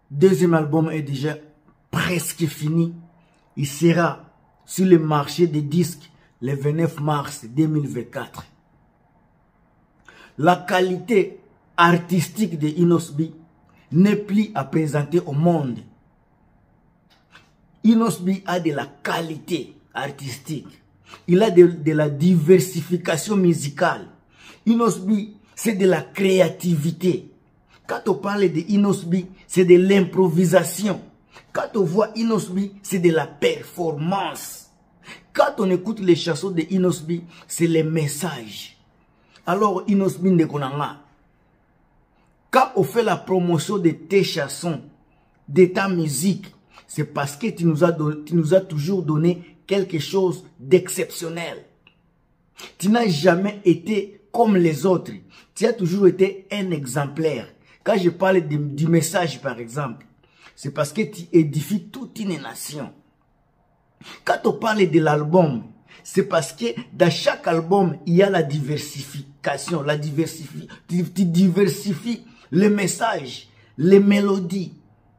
Deuxième album est déjà presque fini. Il sera sur le marché des disques le 29 mars 2024. La qualité artistique de Inosbi n'est plus à présenter au monde. Inosbi a de la qualité artistique. Il a de la diversification musicale. Inosbi, c'est de la créativité. Quand on parle de Inosbi, c'est de l'improvisation. Quand on voit Inosbi, c'est de la performance. Quand on écoute les chansons de Inosbi, c'est les messages. Alors Inosbi Ndekonanga, quand on fait la promotion de tes chansons, de ta musique, c'est parce que tu nous as toujours donné quelque chose d'exceptionnel. Tu n'as jamais été comme les autres. Tu as toujours été un exemplaire. Quand je parle du message, par exemple, c'est parce que tu édifies toute une nation. Quand on parle de l'album, c'est parce que dans chaque album, il y a la diversification. Tu diversifies les messages, les mélodies,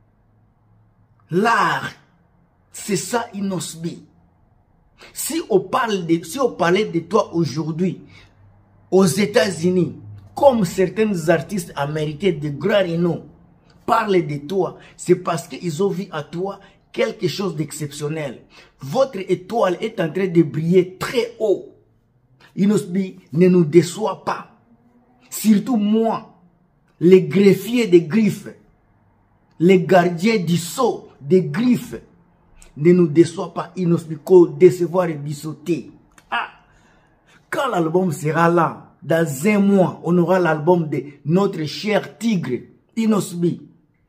l'art. C'est ça, Inosbi. Si on parlait de toi aujourd'hui, aux États-Unis, comme certains artistes américains de grand renom parlent de toi, c'est parce qu'ils ont vu à toi quelque chose d'exceptionnel. Votre étoile est en train de briller très haut. Inosbi ne nous déçoit pas. Surtout moi, les greffiers des griffes, les gardiens du sceau des griffes, ne nous déçoit pas. Inosbi ko décevoir et bissoter. Ah, quand l'album sera là, dans un mois, on aura l'album de notre cher tigre, Inosbi.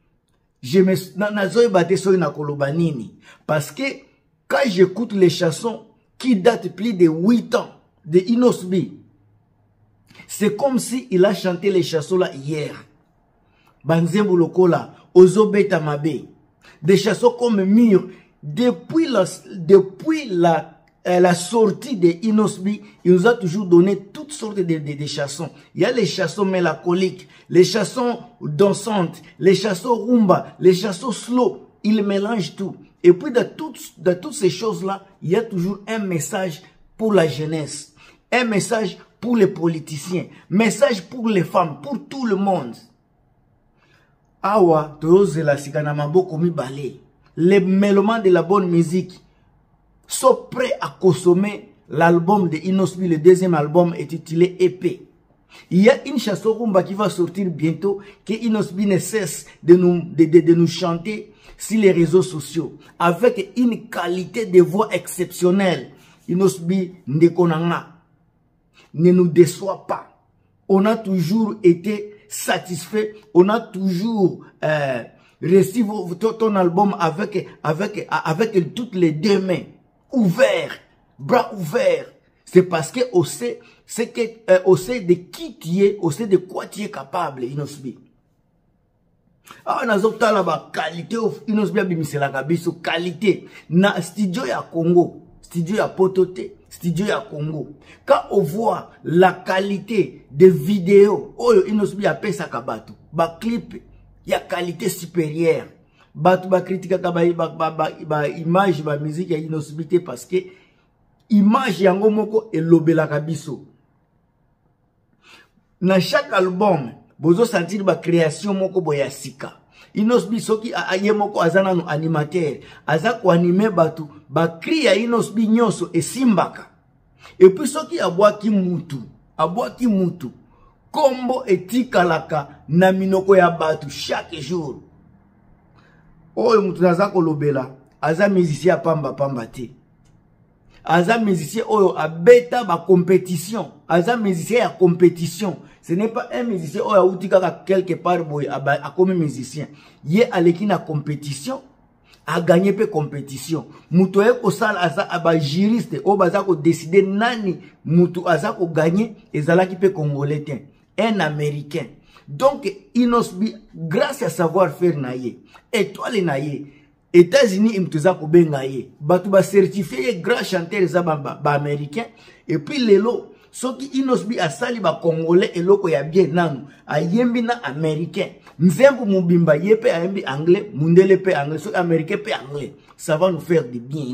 Parce que quand j'écoute les chansons qui datent plus de 8 ans de Inosbi, c'est comme si il a chanté les chansons là hier. Banzembo Lokola, Ozobeta Mabe. Des chansons comme Mur. Depuis la sortie de Inosbi, il nous a toujours donné toutes sortes de chansons. Il y a les chansons mélancoliques, les chansons dansantes, les chansons rumba, les chansons slow. Il mélange tout. Et puis dans toutes ces choses-là, il y a toujours un message pour la jeunesse, un message pour les politiciens, un message pour les femmes, pour tout le monde. Awa, toze la sikanamabo komi balé. Les mélomanes de la bonne musique sont prêts à consommer l'album de Inosbi. Le deuxième album est intitulé Épée. Il y a une chanson rumba qui va sortir bientôt, que Inosbi ne cesse de nous chanter sur les réseaux sociaux, avec une qualité de voix exceptionnelle. Inosbi Ndekonanga ne nous déçoit pas. On a toujours été satisfait, on a toujours reçu ton album avec toutes les deux mains ouvertes, bras ouverts. C'est parce que on sait de qui tu es, on sait de quoi tu es capable, Inosbi. Ah, nazokta la ba qualité of Inosbi abimisela kabiso qualité na studio ya Congo, studio ya Potote, studio ya Congo. Quand on voit la qualité des vidéos, oyo Inosbi apesa kabatu, ba clip ya qualité supérieure. Batu ba critique ka ba image ba musique ya Inosbi te parce que image yango moko elobela kabiso. Na chaque album, bozo sentir ba création moko boya sika. Inosbi soki aye moko azana no animateur, aza ko animer batu, ba cri ya Inosbi nyonso esimbaka. Et puis soki abwaki mutu, kombo etikalaka na minoko ya batu chaque jour. Oyo mutu naza ko lobela, aza musicien pamba te. Aza musicien oyo abeta ba compétition, aza musicien ya compétition. Ce n'est pas un musicien oyo autika quelque part boy a comme musicien. Ye aleki na compétition, a gagné pe compétition. Mutu eko sala aza aba juriste o baza ko décider nani mutu aza ko gagner ezalaki pe congolais ten, un américain. Donc Inosbi grâce à savoir-faire naye, étoile naye, États-Unis imtuza ko benga ye, batu ba certifié grand chanteur za ba américain et puis lelo soki Inosbi asali ba congolais eloko ya bien nanu ayembi na américain nzembo mubimba yepe ayembi anglais mundele pe anglais soki américain pe anglais ça va nous faire du bien.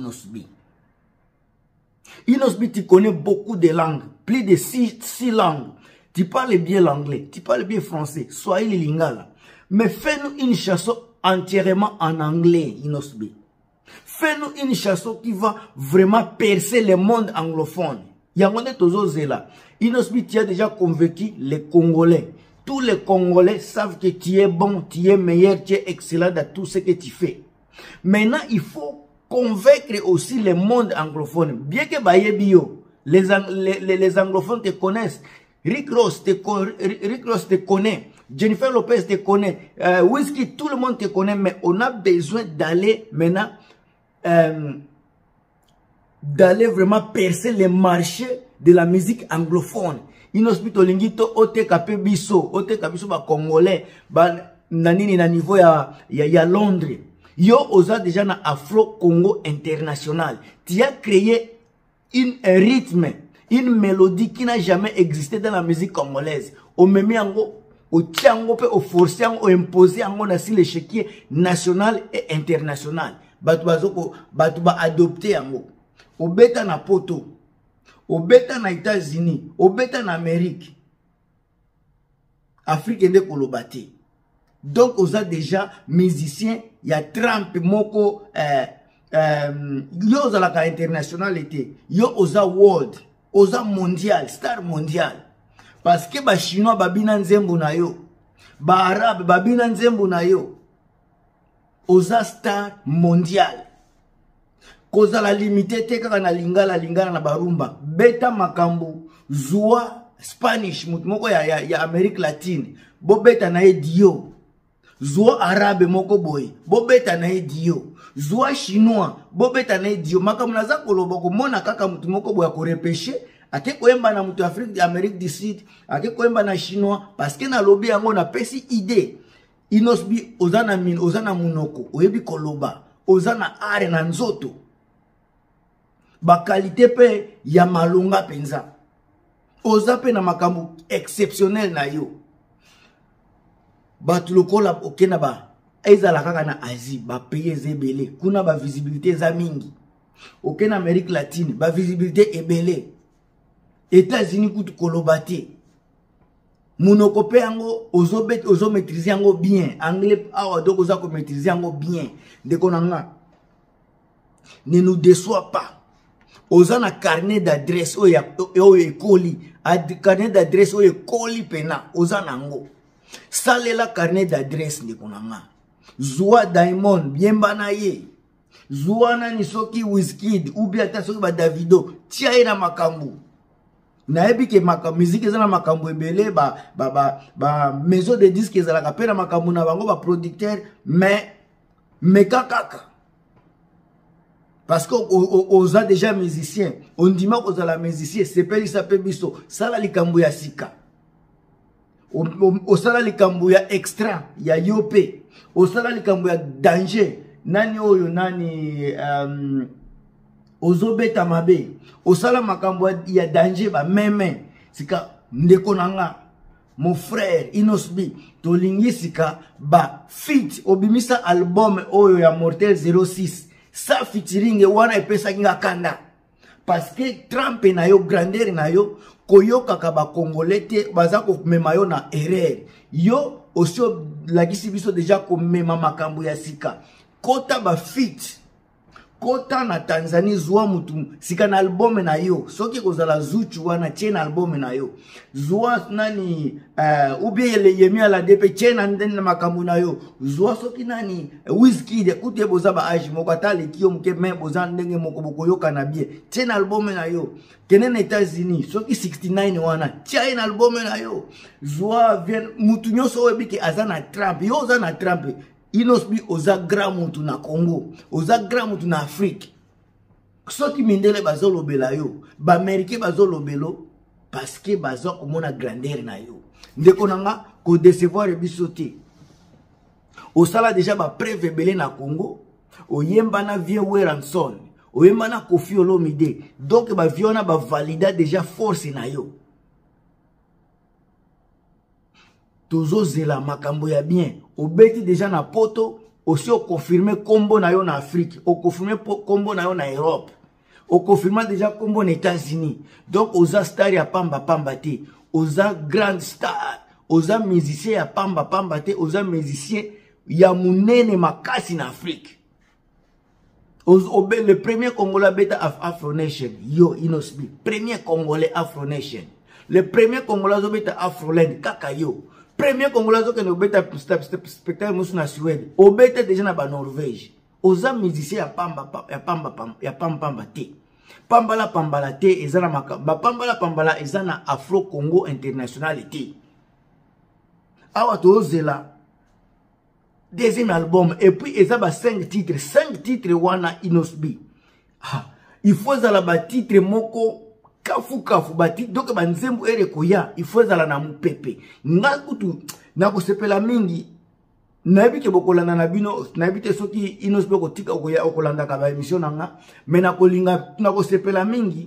Inosbi tu connais beaucoup de langues, plus de 6 langues. Tu parles bien l'anglais, tu parles bien français, Swahili lingala. Mais fais-nous une chanson entièrement en anglais, Inosbi. Fais-nous une chanson qui va vraiment percer le monde anglophone. Yangone tozo zela. Inosbi, tu as déjà convaincu les Congolais. Tous les Congolais savent que tu es bon, tu es meilleur, tu es excellent dans tout ce que tu fais. Maintenant, il faut convaincre aussi le monde anglophone. Bien que Bayebio, les anglophones te connaissent. Rick Ross te connaît. Jennifer Lopez te connaît. Whisky, tout le monde te connaît. Mais on a besoin d'aller maintenant, d'aller vraiment percer les marchés de la musique anglophone. Inosbito lingito ote kape biso ba congolais ba nanini na niveau ya Londres. Yo oza déjà na Afro Congo International. Tu as créé un rythme, une mélodie qui n'a jamais existé dans la musique congolaise. Au même yango, au tiango pe au forcé au imposé yango na si l'échiquier national et international. Batu ba adopté yango. Au beta na poto. Au beta na États-Unis, au beta na Amérique. Afrique ende kolobate. Donc, on a déjà musiciens, il y a Trump, Moko, yo oza la internationalité, yo oza world, oza mondial, star mondial. Parce que ba chinois babina nzembo na yo, ba arabe babina nzembo na yo, oza star mondial. Koza la limité te kaka na lingala na barumba, beta makambu, zua Spanish, moko ya Amérique latine, bo beta na dio. Zwa arabe moko boy, bobeta na dio. Zwa chinois, bobeta na dio. Makamunaza koloba ko mona kaka mutu moko boya ko repêcher, ake koemba na mutu Afrique Amérique du Sud, ake koemba na chinois parce que na lobby yango na pesi idée. Inosbi ozana min, ozana munoko, oyebi koloba, ozana are na nzoto. Ba qualité pe ya malonga penza. Oza pe na makambu exceptionnel na yo. Batu lokola okena ba ezala kaka na Asie ba paye zebele kuna ba visibilité za mingi okena Amérique latine ba visibilité ebele États-Unis kutu kolobate munoko pe yango ozo maîtriser yango bien anglais awa donc oza ko maîtriser yango bien ndeko nanga ne nous déçois pas oza na carnet d'adresse oyo ekoli carnet d'adresse oyo ekoli pena oza nango. Salela carnet d'adresse de konanga. Zwa Diamond, bien banaye. Zwa nani soki Wizkid, ou bien ta soki ba Davido, tia na makambu. Na ebi ke makambu, musique ezana makambu ebele, ba maison de disques ezala kapena makambu na bango ba producteur, mais kaka. Parce que on a déjà musicien, on dit ma qu'on a la musicien, c'est pas s'appelle biso, ça la likambu ya sika. Osala likambu ya extra ya yope osala likambu ya danger nani oyo nani ozobeta mabe osala makambu ya danger ba meme sika ndeko nanga mon frère Inosbi tolingi sika ba fit obimisa album oyo ya Mortel 06 sa featuring wana epesa kinga kanda parce que Trump na yo grandeur na yo koyoka kaba congolais te baza ko mema yo na erreur yo osio la gisi biso déjà ko mema makambo ya sika kota ba fit kota na Tanzanie zwa mutu sika na album na yo soki kozala zuchu wana chena album na yo zwa nani ubie le yemi ala depe chena ndeni na makambo na yo zwa soki nani Wizkid kute boza ba age moko atale kiyo mke me boza ndenge moko bokoyoka na bie chena album na yo kene na États-Unis soki 69 wana chena album na yo zwa vien mutu nyoso webiki azana Trump yo azana Trump. Inosbi oza grand mutu na Congo, oza grand mutu na Afrique. Soki mindele bazo lobela yo, ba Américain bazo lobelo parce que bazo komona grandeur na yo. Ndeko nanga ko décevoir biso te. Osala déjà ba preuve belé na Congo, oyemba na vie Weranson, oyemana Kofi Olomide. Donc ba viona ba valida déjà force na yo. Tozo zela makambo ya bien. Obeti déjà na poto, aussi o confirmer combo na yo na Afrique, o confirmer combo na yo na Europe. O confirmer déjà combo na États-Unis. Donc oza star ya pamba pamba te, oza grand star, oza musicien ya pamba pamba te, oza musicien ya munene makasi na Afrique. Le premier Congolais beta Afro Nation, yo Inosbi, premier Congolais Afro Nation. Le premier Congolais beta Afroland, kaka yo. Premier Congolais qui nous beta spectacle musu na Suède, obeta déjà na ba Norvège. Oza musicien ya pamba pamba te. Pambala pambala te ezana makamba pambala pambala ezana Afro Congo International te. Awa to zela deuxième album et puis ezaba 5 titres wana Inosbi. Il faut zala ba titre moko kafu bati donc ba nzembo ere koya il faut zala na mupepe nga kutu na ko sepela mingi na bike bokolanda na bino na bite soki Inosbi ko tika koya okolanda ka ba émission nanga mais na kolinga na ko sepela mingi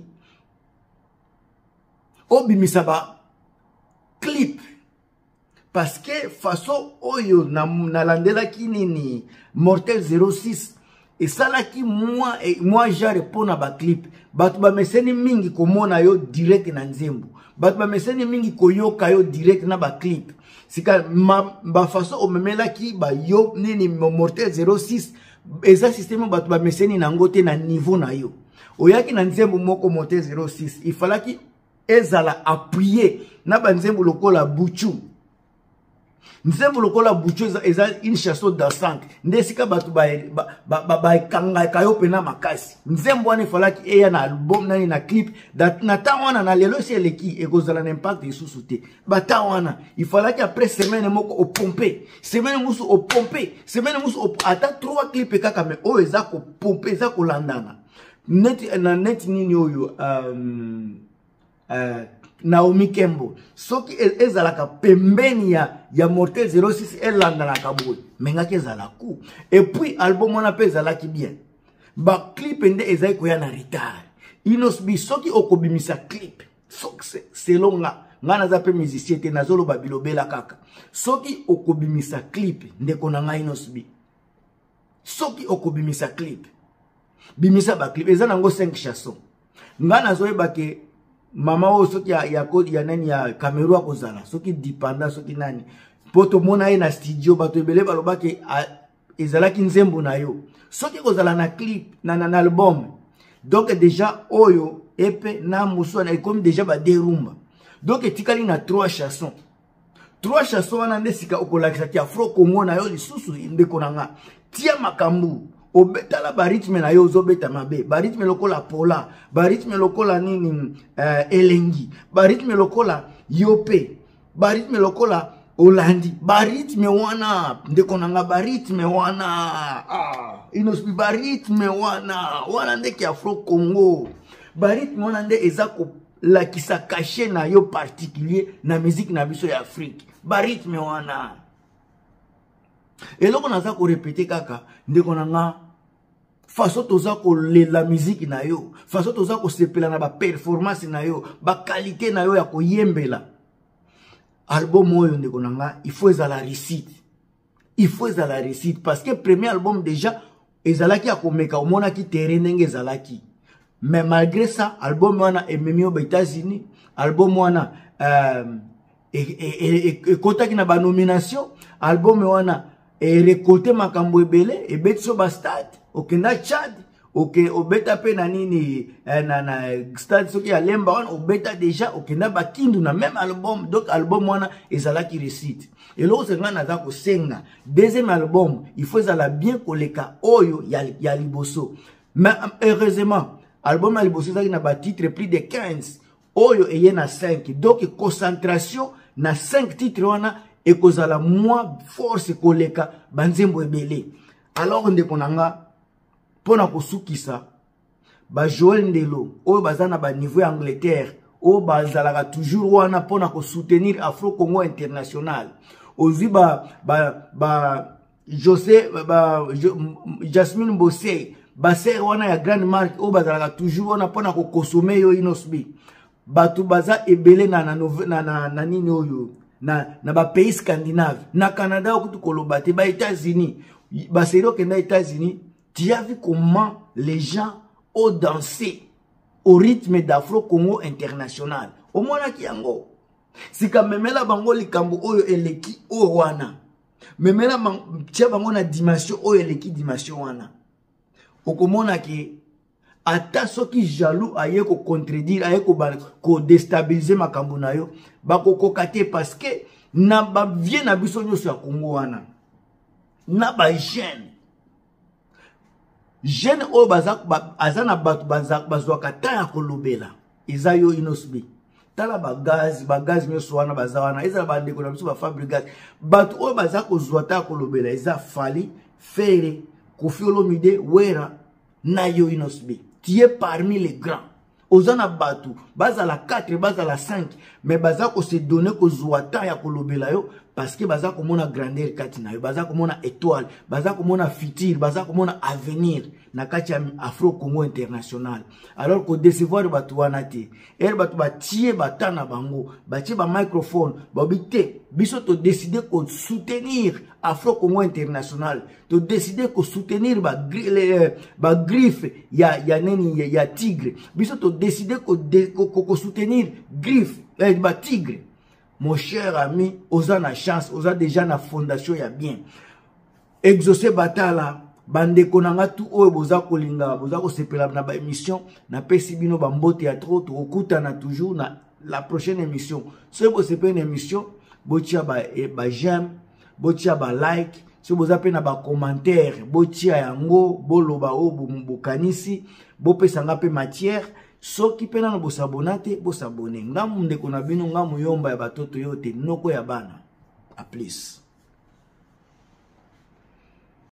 obimisa ba clip parce que façon oyo na landela kinini Mortel 06 et ça là qui moi j'ai répondu à ba clip batu ba meseni mingi komona yo direct na nzembo batu ba meseni mingi koyoka yo direct na ba clip sika ba façon o memela ki ba yo nini Mortel 06 eza système batu ba meseni na ngote na niveau na yo oyaki na nzembo moko Mortel 06 il fallait ki ezala appuyer na ba nzembo lokola buchu. Nzembo lokola buchu eza une chanson dansante. Ndesika batu ba kanga kayo pena makasi. Nzembo wana falaki eya na album nani na clip na tawana na lelo si eleki ekozala na impact isusu te. Ba tawana il falaki après semaine moko o pomper. Semaine musu o pomper. Semaine musu ata 3 clips kaka me o eza ko pomper eza ko landana. Net nini oyo Naomi Kembo soki ezalaka pembeni ya Mortel 06 elanda na kaboy mengaki ezala ku et puis album wana pe ezalaki bien ba clip nde ezai koya na retard Inosbi soki okobimisa clip soki selon nga naza pe musicien te nazolo babilobela kaka soki okobimisa clip ndeko na nga Inosbi soki okobimisa clip bimisa ba clip ezana ngo 5 chansons nga nazoyeba ke mama o soki ya nani ya Cameroun kozala soki dipanda soki nani poto mona na studio bato ebele baloba ke ezalaki nzembo na yo soki kozala na clip na album donc déjà oyo epe na musona comme déjà ba derumba donc etikali na 3 chansons wana ndesika okolakisa ti Afro Congo na yo lisusu ndeko nanga tia makambu obetala ba rythme na yo zobeta mabe ba rythme lokola pola ba rythme lokola nini elengi ba rythme lokola yope ba rythme lokola Olandi ba rythme wana ndeko nanga ba rythme wana Inosbi ba rythme wana ndeki Afro Congo ba rythme wana nde eza ko lakisa caché na yo particulier na musique na biso ya Afrique ba rythme wana eloko naza ko répéter kaka ndeko nanga façon toza ko la musique na yo façon toza ko sepela na ba performance na yo ba qualité na yo ya ko yembela album oyo ndeko nanga il faut ezala réussite parce que premier album déjà ezalaki akomeka omona ki terrain ndenge ezalaki mais malgré ça album wana ememi aux États-Unis album wana ekotaki na ba nomination album wana récolter makambo ebele ebeti so ba stade okenda Tchad obeta pe na nini na stade soki ya Lemba wana obeta déjà okenda ba Kindu na même album donc album wana ezalaki réussite et là senga naza ko senga deuxième album il faut ezala bien koleka oyo ya liboso mais heureusement album ya liboso ezalaki na ba titre plus de 15 oyo eye na 5 donc concentration na 5 titres wana et kozala moi force koleka banzembo ebele alors ndeko nanga pona kosukisa ba Joel Ndelo oyo bazana ba niveau ya Angleterre oyo bazalaka toujours wana pona ko soutenir Afro Congo International ozi ba José Jasmine Bossé baser wana ya grande marque o bazalaka toujours wana pona ko consommer yo inosbi batu baza ebele na nini oyo na ba pays scandinave na Canada okutu koloba te ba États-Unis basero kenda États-Unis. Tu as vu comment les gens ont dansé au rythme d'Afro-Congo international. Au moins qui yango. Si quand même là bango likambo oyo eleki o wana. Même là tia bango na dimension oyo eleki dimension wana. Okomona ki ata soki jaloux aye ko contredire aye ko déstabiliser makambo na yo bako kokate parce que na ba vie na biso nyoso ya Congo wana. Na ba jeune o bazak azana batu bazwaka ta ya kolobela eza yo inosbi tala bagaz nyoso wana bazawana eza bandeko na biso ba fabricat batu o bazak kozwa ta ya kolobela eza Fally Fere Koffi Olomide Wera na yo inosbi tu es parmi les grands ozana batu bazala 4 bazala 5 mais bazako se donner kozwa ta ya kolobela yo parce que baza komona grandeur kati na yo baza komona étoile baza komona futur baza komona avenir na kati ya Afro-Congo international alors que décevoir batu wana te batu batie batana bango batie ba microphone babite biso to décider ko soutenir Afro-Congo international to décider ko soutenir ba griffe ya neni ya tigre biso to décider ko soutenir griffe ba tigre. Mon cher ami, osa na chance, osa déjà na fondation ya bien. Exaucer batala, bande konanga tout oyo boza kolinga, boza ko sepela na ba émission, na pesi bino ba mbote ya trop, to okuta na toujours na la prochaine émission. Si vous sepela une émission, botia ba j'aime, botia ba like, si vous appelez na ba commentaire, botia yango, boloba o bokanisi, bopesa ngape matière. Soki pena na bosabonate bosabone ngamu ndeko na bino ngamu yomba ya batoto yote noko ya bana. A plus.